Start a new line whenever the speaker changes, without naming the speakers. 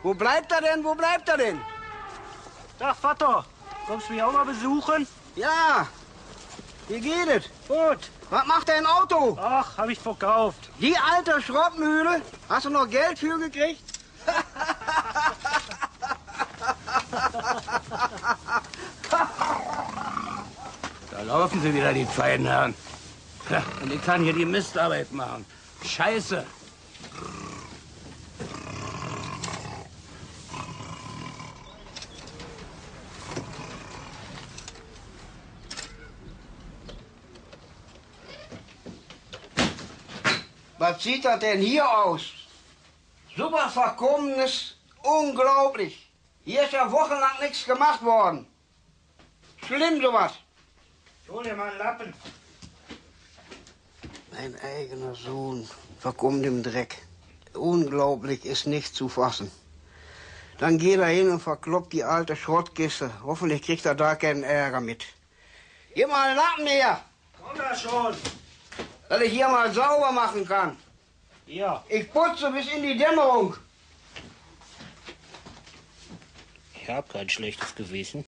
Wo bleibt er denn? Wo bleibt er denn?
Tag, Vater. Kommst du mich auch mal besuchen?
Ja. Wie geht es?
Gut.
Was macht dein Auto?
Ach, hab ich verkauft.
Die alte Schrottmühle? Hast du noch Geld für gekriegt?
Da laufen sie wieder, die feinen Herren. Ja, und ich kann hier die Mistarbeit machen. Scheiße.
Was sieht das denn hier aus? Super verkommenes, unglaublich. Hier ist ja wochenlang nichts gemacht worden. Schlimm sowas.
Ich hol dir mal einen Lappen.
Mein eigener Sohn verkommt im Dreck. Unglaublich, ist nicht zu fassen. Dann geht er hin und verkloppt die alte Schrottkiste. Hoffentlich kriegt er da keinen Ärger mit. Gib mal einen Lappen her,
Komm da schon.
dass ich hier mal sauber machen kann.
Hier.
Ich putze bis in die Dämmerung.
Ich hab kein schlechtes Gewissen.